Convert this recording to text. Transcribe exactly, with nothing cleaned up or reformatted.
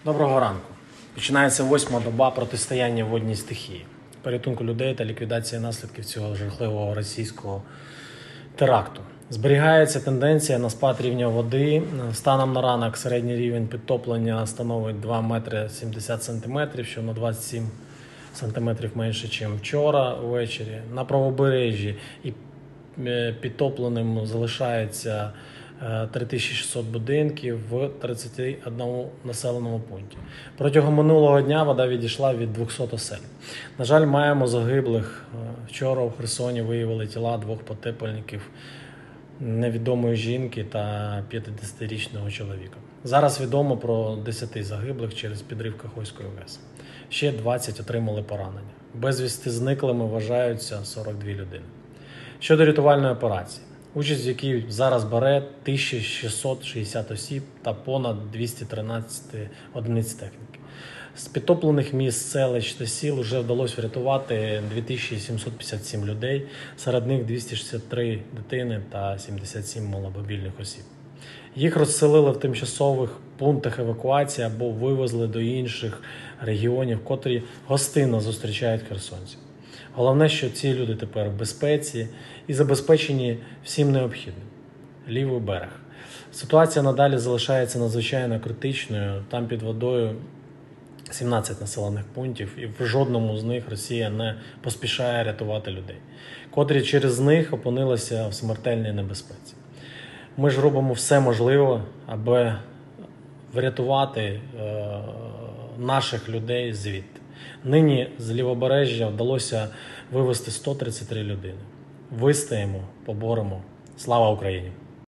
Доброго ранку. Починається восьма доба протистояння водній стихії, порятунку людей та ліквідації наслідків цього жахливого російського теракту. Зберігається тенденція на спад рівня води. Станом на ранок середній рівень підтоплення становить два метри сімдесят сантиметрів, що на двадцять сім сантиметрів менше, ніж вчора ввечері. На правобережжі і підтопленим залишається три тисячі шістсот будинків в тридцяти одному населеному пункті. Протягом минулого дня вода відійшла від двохсот осель. На жаль, маємо загиблих. Вчора у Херсоні виявили тіла двох потопельників, невідомої жінки та п'ятдесятирічного чоловіка. Зараз відомо про десять загиблих через підрив Каховської ГЕС. Ще двадцять отримали поранення. Безвісти зниклими вважаються сорок дві людини. Щодо рятувальної операції, участь в якій зараз бере тисяча шістсот шістдесят осіб та понад двісті тринадцять одиниць техніки. З підтоплених міст, селищ та сіл вже вдалося врятувати дві тисячі сімсот п'ятдесят сім людей, серед них двісті шістдесят три дитини та сімдесят сім маломобільних осіб. Їх розселили в тимчасових пунктах евакуації або вивезли до інших регіонів, котрі гостинно зустрічають херсонців. Головне, що ці люди тепер в безпеці і забезпечені всім необхідним. Лівий берег. Ситуація надалі залишається надзвичайно критичною. Там під водою сімнадцять населених пунктів, і в жодному з них Росія не поспішає рятувати людей, котрі через них опинилися в смертельній небезпеці. Ми ж робимо все можливе, аби врятувати е, наших людей звідти. Нині з лівобережжя вдалося вивезти сто тридцять три людини. Вистоїмо, поборемо. Слава Україні!